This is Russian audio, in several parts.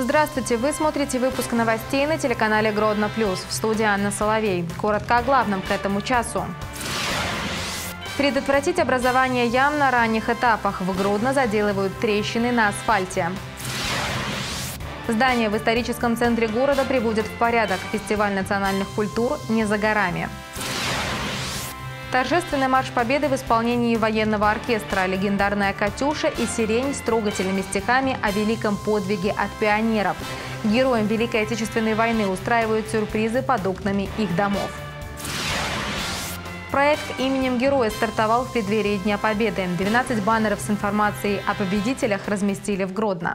Здравствуйте! Вы смотрите выпуск новостей на телеканале Гродно Плюс. В студии Анна Соловей. Коротко о главном к этому часу. Предотвратить образование ям на ранних этапах. В Гродно заделывают трещины на асфальте. Здание в историческом центре города приводит в порядок. Фестиваль национальных культур не за горами. Торжественный марш Победы в исполнении военного оркестра, легендарная «Катюша» и «Сирень» с трогательными стихами о великом подвиге от пионеров. Героям Великой Отечественной войны устраивают сюрпризы под окнами их домов. Проект именем героя стартовал в преддверии Дня Победы. 12 баннеров с информацией о победителях разместили в Гродно.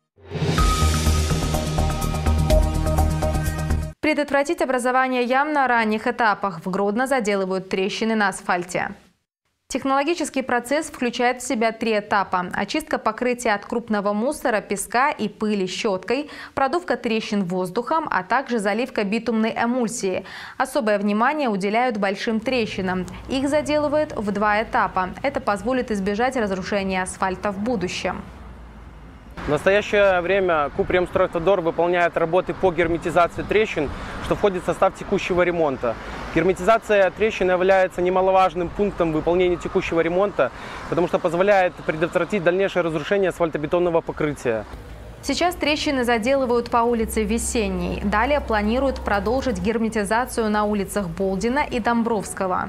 Предотвратить образование ям на ранних этапах. В Гродно заделывают трещины на асфальте. Технологический процесс включает в себя 3 этапа. Очистка покрытия от крупного мусора, песка и пыли щеткой, продувка трещин воздухом, а также заливка битумной эмульсии. Особое внимание уделяют большим трещинам. Их заделывают в 2 этапа. Это позволит избежать разрушения асфальта в будущем. В настоящее время Купремстройавтодор выполняет работы по герметизации трещин, что входит в состав текущего ремонта. Герметизация трещин является немаловажным пунктом выполнения текущего ремонта, потому что позволяет предотвратить дальнейшее разрушение асфальтобетонного покрытия. Сейчас трещины заделывают по улице Весенней. Далее планируют продолжить герметизацию на улицах Болдина и Домбровского.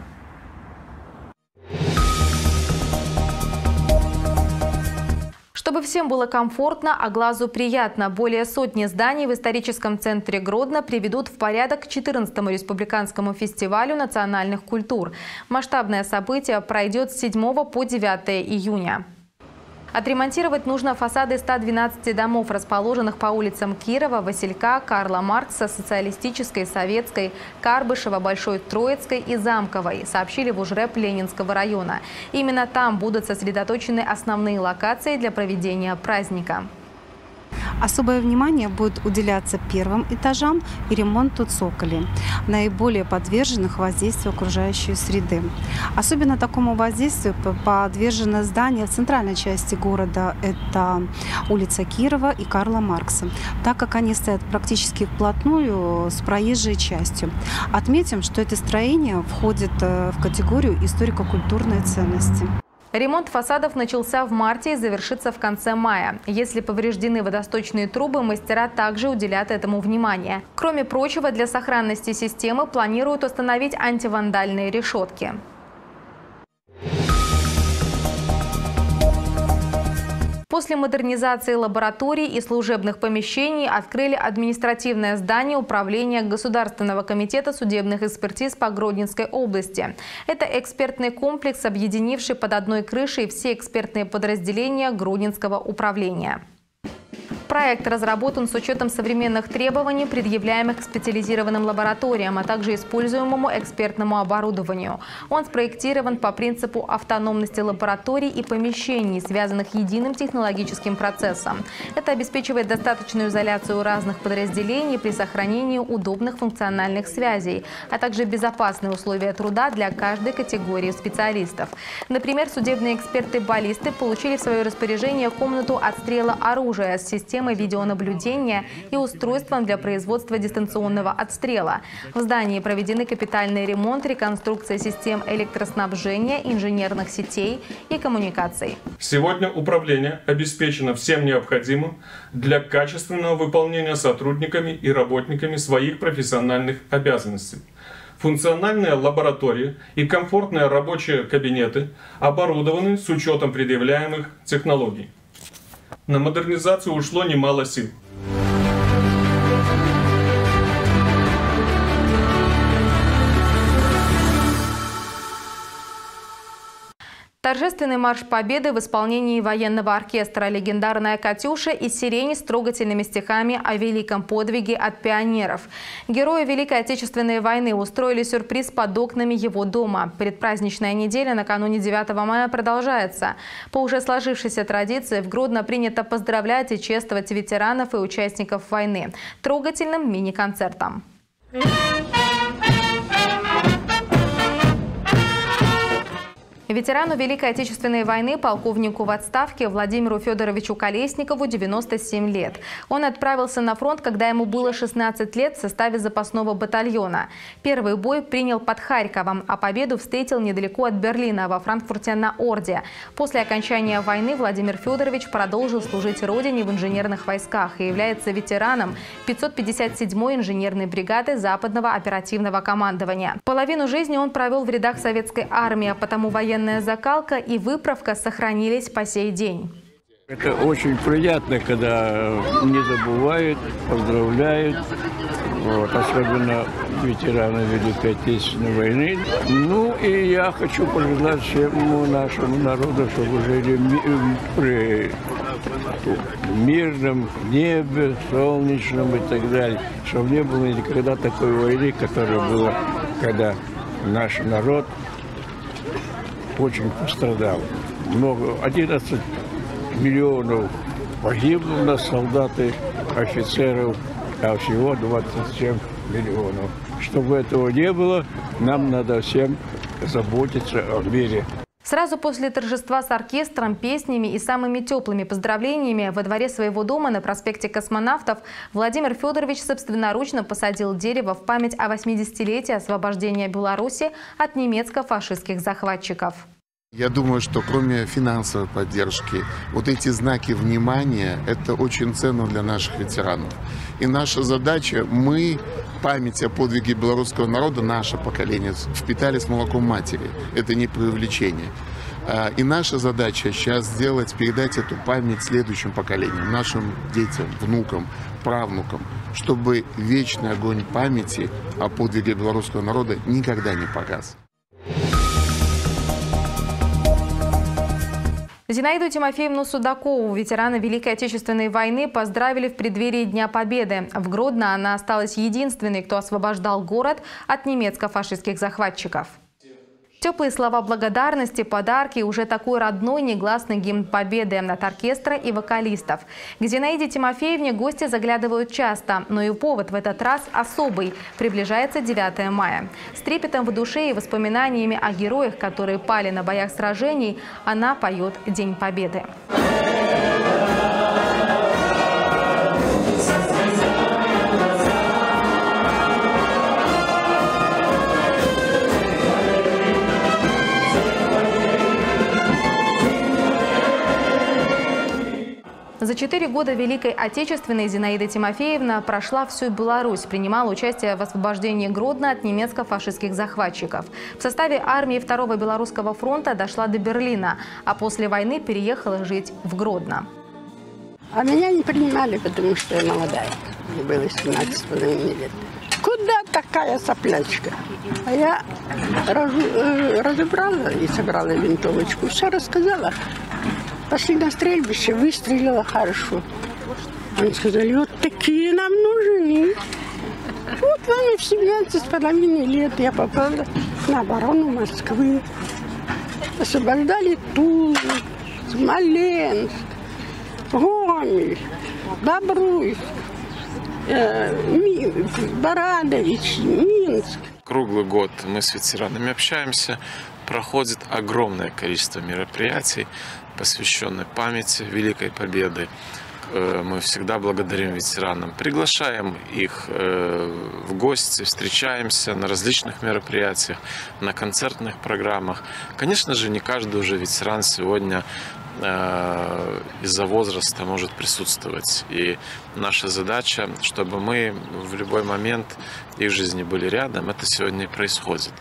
Чтобы всем было комфортно, а глазу приятно, более сотни зданий в историческом центре Гродно приведут в порядок к 14-му республиканскому фестивалю национальных культур. Масштабное событие пройдет с 7 по 9 июня. Отремонтировать нужно фасады 112 домов, расположенных по улицам Кирова, Василька, Карла Маркса, Социалистической, Советской, Карбышева, Большой Троицкой и Замковой, сообщили в УЖРЭП Ленинского района. Именно там будут сосредоточены основные локации для проведения праздника. Особое внимание будет уделяться первым этажам и ремонту цоколей, наиболее подверженных воздействию окружающей среды. Особенно такому воздействию подвержено здание в центральной части города. Это улица Кирова и Карла Маркса, так как они стоят практически вплотную с проезжей частью. Отметим, что это строение входит в категорию историко-культурной ценности. Ремонт фасадов начался в марте и завершится в конце мая. Если повреждены водосточные трубы, мастера также уделят этому внимание. Кроме прочего, для сохранности системы планируют установить антивандальные решетки. После модернизации лабораторий и служебных помещений открыли административное здание Управления Государственного комитета судебных экспертиз по Гродненской области. Это экспертный комплекс, объединивший под одной крышей все экспертные подразделения Гродненского управления. Проект разработан с учетом современных требований, предъявляемых к специализированным лабораториям, а также используемому экспертному оборудованию. Он спроектирован по принципу автономности лабораторий и помещений, связанных единым технологическим процессом. Это обеспечивает достаточную изоляцию разных подразделений при сохранении удобных функциональных связей, а также безопасные условия труда для каждой категории специалистов. Например, судебные эксперты-баллисты получили в свое распоряжение комнату отстрела оружия с системой видеонаблюдения и устройством для производства дистанционного отстрела. В здании проведены капитальный ремонт, реконструкция систем электроснабжения, инженерных сетей и коммуникаций. Сегодня управление обеспечено всем необходимым для качественного выполнения сотрудниками и работниками своих профессиональных обязанностей. Функциональные лаборатории и комфортные рабочие кабинеты оборудованы с учетом предъявляемых технологий. На модернизацию ушло немало сил. Торжественный марш Победы в исполнении военного оркестра, легендарная «Катюша» и «Сирень» с трогательными стихами о великом подвиге от пионеров. Герои Великой Отечественной войны устроили сюрприз под окнами его дома. Предпраздничная неделя накануне 9 мая продолжается. По уже сложившейся традиции в Гродно принято поздравлять и чествовать ветеранов и участников войны трогательным мини-концертом. Ветерану Великой Отечественной войны, полковнику в отставке Владимиру Федоровичу Колесникову 97 лет. Он отправился на фронт, когда ему было 16 лет в составе запасного батальона. Первый бой принял под Харьковом, а победу встретил недалеко от Берлина, во Франкфурте на Орде. После окончания войны Владимир Федорович продолжил служить родине в инженерных войсках и является ветераном 557-й инженерной бригады Западного оперативного командования. Половину жизни он провел в рядах советской армии, а потому военная закалка и выправка сохранились по сей день. Это очень приятно, когда не забывают, поздравляют, особенно ветераны Великой Отечественной войны. Ну и я хочу пожелать всему нашему народу, чтобы жили при мирном небе, солнечном и так далее, чтобы не было никогда такой войны, которая была, когда наш народ очень пострадал. 11 миллионов погибло у нас солдаты, офицеров, а всего 27 миллионов. Чтобы этого не было, нам надо всем заботиться о мире. Сразу после торжества с оркестром, песнями и самыми теплыми поздравлениями во дворе своего дома на проспекте Космонавтов Владимир Федорович собственноручно посадил дерево в память о 80-летии освобождения Беларуси от немецко-фашистских захватчиков. Я думаю, что кроме финансовой поддержки, вот эти знаки внимания – это очень ценно для наших ветеранов. И наша задача – мы память о подвиге белорусского народа, наше поколение, впитали с молоком матери. Это не преувеличение. И наша задача сейчас сделать, передать эту память следующим поколениям, нашим детям, внукам, правнукам, чтобы вечный огонь памяти о подвиге белорусского народа никогда не погас. Зинаиду Тимофеевну Судакову, ветерана Великой Отечественной войны, поздравили в преддверии Дня Победы. В Гродно она осталась единственной, кто освобождал город от немецко-фашистских захватчиков. Теплые слова благодарности, подарки и уже такой родной негласный гимн победы от оркестра и вокалистов. К Зинаиде Тимофеевне гости заглядывают часто, но и повод в этот раз особый. Приближается 9 мая. С трепетом в душе и воспоминаниями о героях, которые пали на боях сражений, она поет День Победы. За 4 года Великой Отечественной Зинаида Тимофеевна прошла всю Беларусь, принимала участие в освобождении Гродно от немецко-фашистских захватчиков. В составе армии 2-го Белорусского фронта дошла до Берлина, а после войны переехала жить в Гродно. А меня не принимали, потому что я молодая. Мне было 17,5 лет. Куда такая соплячка? А я разобрала и собрала винтовочку, все рассказала. Пошли на стрельбище, выстрелила хорошо. Они сказали, вот такие нам нужны. Вот вам в 17,5 лет я попала на оборону Москвы. Освобождали Тулу, Смоленск, Гомель, Бобруйск, Баранович, Минск. Круглый год мы с ветеранами общаемся. Проходит огромное количество мероприятий, посвященных памяти Великой Победы. Мы всегда благодарим ветеранам, приглашаем их в гости, встречаемся на различных мероприятиях, на концертных программах. Конечно же, не каждый уже ветеран сегодня из-за возраста может присутствовать. И наша задача, чтобы мы в любой момент их жизни были рядом, это сегодня и происходит.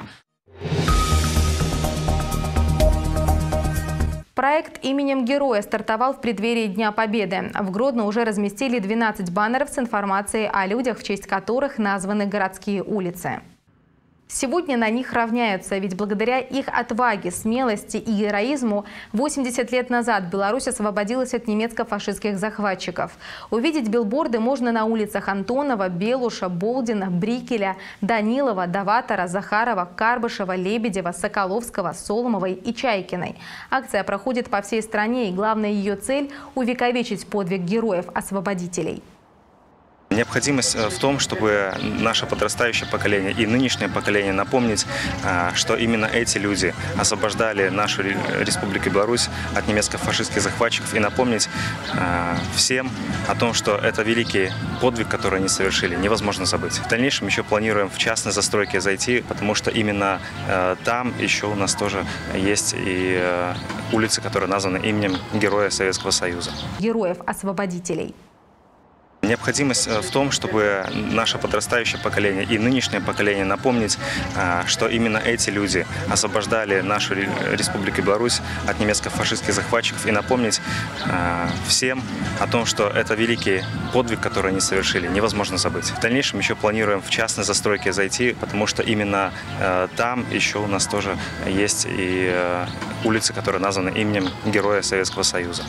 Проект «Именем героя» стартовал в преддверии Дня Победы. В Гродно уже разместили 12 баннеров с информацией о людях, в честь которых названы городские улицы. Сегодня на них равняются, ведь благодаря их отваге, смелости и героизму 80 лет назад Беларусь освободилась от немецко-фашистских захватчиков. Увидеть билборды можно на улицах Антонова, Белуша, Болдина, Брикеля, Данилова, Даватора, Захарова, Карбышева, Лебедева, Соколовского, Соломовой и Чайкиной. Акция проходит по всей стране, и главная ее цель – увековечить подвиг героев-освободителей. Необходимость в том, чтобы наше подрастающее поколение и нынешнее поколение напомнить, что именно эти люди освобождали нашу Республику Беларусь от немецко-фашистских захватчиков, и напомнить всем о том, что это великий подвиг, который они совершили, невозможно забыть. В дальнейшем еще планируем в частной застройке зайти, потому что именно там еще у нас тоже есть и улицы, которые названы именем Героя Советского Союза. Героев-освободителей. Необходимость в том, чтобы наше подрастающее поколение и нынешнее поколение напомнить, что именно эти люди освобождали нашу Республику Беларусь от немецко-фашистских захватчиков, и напомнить всем о том, что это великий подвиг, который они совершили, невозможно забыть. В дальнейшем еще планируем в частной застройке зайти, потому что именно там еще у нас тоже есть и улицы, которые названы именем Героя Советского Союза.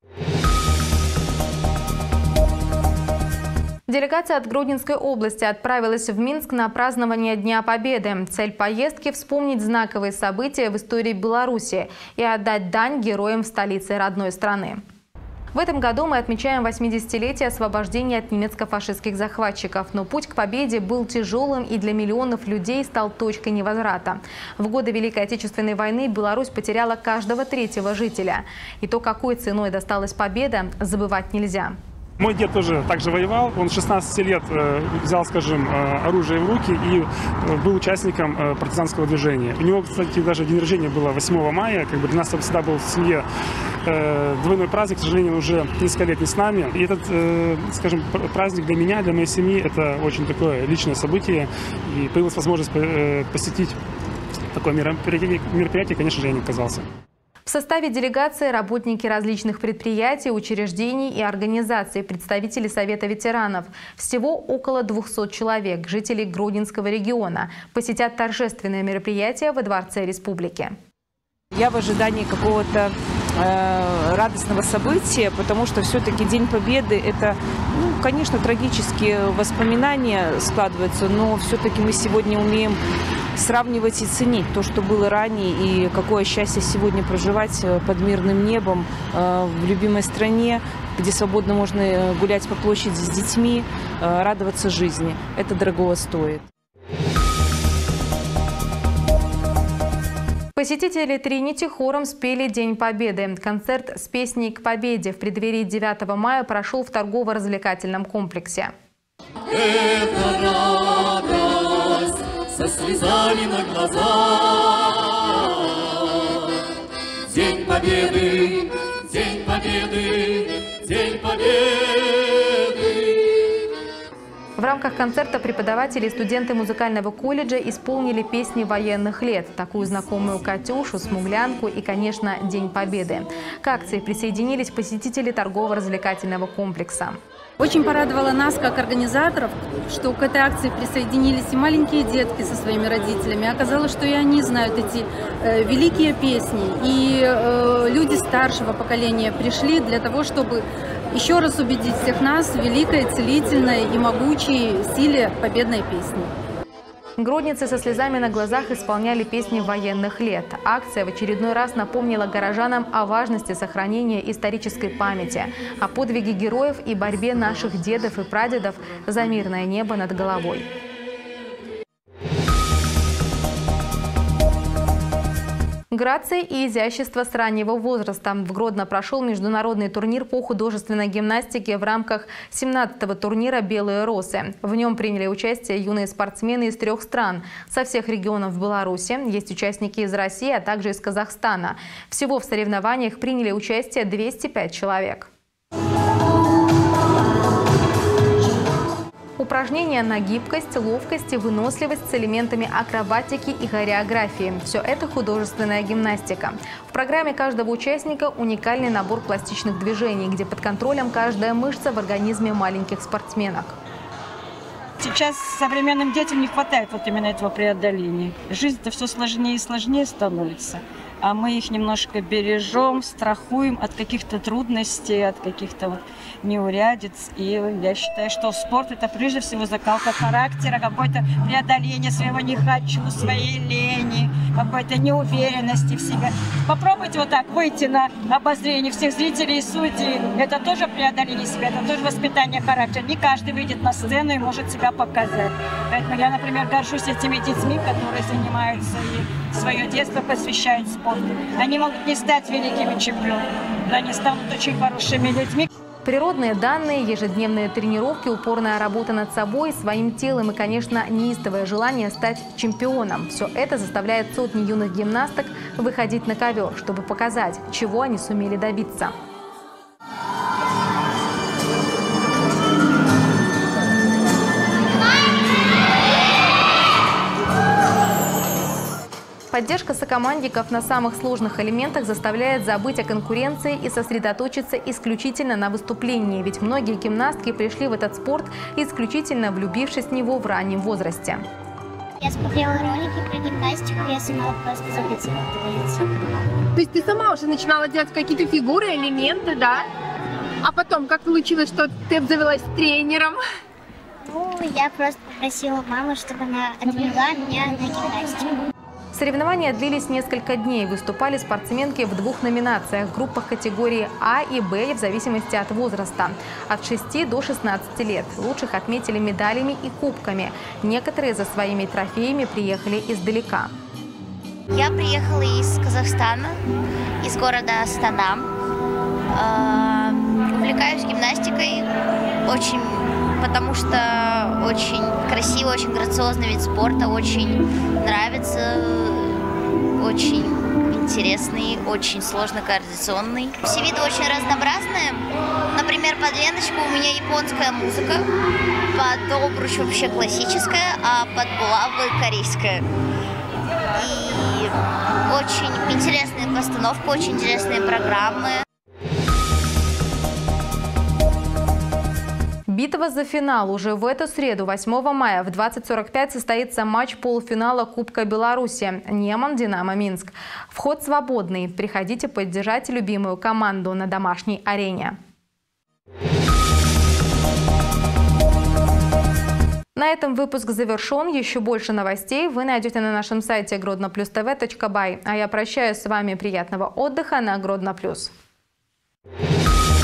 Делегация от Гродненской области отправилась в Минск на празднование Дня Победы. Цель поездки – вспомнить знаковые события в истории Беларуси и отдать дань героям в столице родной страны. В этом году мы отмечаем 80-летие освобождения от немецко-фашистских захватчиков. Но путь к победе был тяжелым и для миллионов людей стал точкой невозврата. В годы Великой Отечественной войны Беларусь потеряла каждого третьего жителя. И то, какой ценой досталась победа, забывать нельзя. Мой дед тоже также воевал. Он с 16 лет взял, скажем, оружие в руки и был участником партизанского движения. У него, кстати, даже день рождения было 8 мая. Как бы для нас всегда был в семье двойной праздник. К сожалению, он уже несколько лет не с нами. И этот, скажем, праздник для меня, для моей семьи, это очень такое личное событие. И появилась возможность посетить такое мероприятие, конечно же, я не отказался. В составе делегации работники различных предприятий, учреждений и организаций, представители Совета ветеранов. Всего около 200 человек, жителей Гродненского региона, посетят торжественное мероприятие во Дворце Республики. Я в ожидании какого-то радостного события, потому что все-таки День Победы – это, конечно, трагические воспоминания складываются, но все-таки мы сегодня умеем сравнивать и ценить то, что было ранее, и какое счастье сегодня проживать под мирным небом в любимой стране, где свободно можно гулять по площади с детьми, радоваться жизни. Это дорого стоит. Посетители Тринити хором спели День Победы. Концерт с песней «К победе» в преддверии 9 мая прошел в торгово-развлекательном комплексе. Это радость со слезами на глазах. День Победы, День Победы, День Победы. В рамках концерта преподаватели и студенты музыкального колледжа исполнили песни военных лет, такую знакомую «Катюшу», «Смуглянку» и, конечно, «День Победы». К акции присоединились посетители торгово-развлекательного комплекса. Очень порадовало нас, как организаторов, что к этой акции присоединились и маленькие детки со своими родителями. Оказалось, что и они знают эти великие песни. И люди старшего поколения пришли для того, чтобы еще раз убедить всех нас в великой, целительной и могучей силе победной песни. Гродненцы со слезами на глазах исполняли песни военных лет. Акция в очередной раз напомнила горожанам о важности сохранения исторической памяти, о подвиге героев и борьбе наших дедов и прадедов за мирное небо над головой. Грация и изящество с раннего возраста. В Гродно прошел международный турнир по художественной гимнастике в рамках 17-го турнира «Белые росы». В нем приняли участие юные спортсмены из 3 стран. Со всех регионов Беларуси есть участники из России, а также из Казахстана. Всего в соревнованиях приняли участие 205 человек. Упражнения на гибкость, ловкость и выносливость с элементами акробатики и хореографии. Все это художественная гимнастика. В программе каждого участника уникальный набор пластичных движений, где под контролем каждая мышца в организме маленьких спортсменок. Сейчас современным детям не хватает вот именно этого преодоления. Жизнь-то все сложнее и сложнее становится. а мы их немножко бережем, страхуем от каких-то трудностей, от каких-то вот неурядиц. И я считаю, что спорт – это прежде всего закалка характера, какое-то преодоление своего «не хочу», своей лени, какой-то неуверенности в себе. Попробуйте вот так выйти на обозрение всех зрителей и судей. Это тоже преодоление себя, это тоже воспитание характера. Не каждый выйдет на сцену и может себя показать. Поэтому я, например, горжусь этими детьми, которые занимаются и свое детство посвящают спорту. Они могут не стать великими чемпионами, но они станут очень хорошими людьми. Природные данные, ежедневные тренировки, упорная работа над собой, своим телом и, конечно, неистовое желание стать чемпионом. Все это заставляет сотни юных гимнасток выходить на ковер, чтобы показать, чего они сумели добиться. Поддержка сокомандников на самых сложных элементах заставляет забыть о конкуренции и сосредоточиться исключительно на выступлении. Ведь многие гимнастки пришли в этот спорт, исключительно влюбившись в него в раннем возрасте. Я смотрела ролики про гимнастику, я сама просто захотела твориться. То есть ты сама уже начинала делать какие-то фигуры, элементы, да? А потом, как получилось, что ты обзавелась тренером? Ну, я просто попросила маму, чтобы она отвела меня на гимнастику. Соревнования длились несколько дней. Выступали спортсменки в двух номинациях – группах категории А и Б в зависимости от возраста. От 6 до 16 лет. Лучших отметили медалями и кубками. Некоторые за своими трофеями приехали издалека. Я приехала из Казахстана, из города Астана. Увлекаюсь гимнастикой очень, потому что очень красивый, очень грациозный вид спорта, очень нравится, очень интересный, очень сложно координационный. Все виды очень разнообразные. Например, под леночку у меня японская музыка, под обруч вообще классическая, а под булавы корейская. И очень интересная постановка, очень интересные программы. Битва за финал. Уже в эту среду, 8 мая, в 20:45 состоится матч полуфинала Кубка Беларуси «Неман-Динамо Минск». Вход свободный. Приходите поддержать любимую команду на домашней арене. На этом выпуск завершен. Еще больше новостей вы найдете на нашем сайте grodnoplus.tv.by. А я прощаюсь с вами. Приятного отдыха на Гродно Плюс.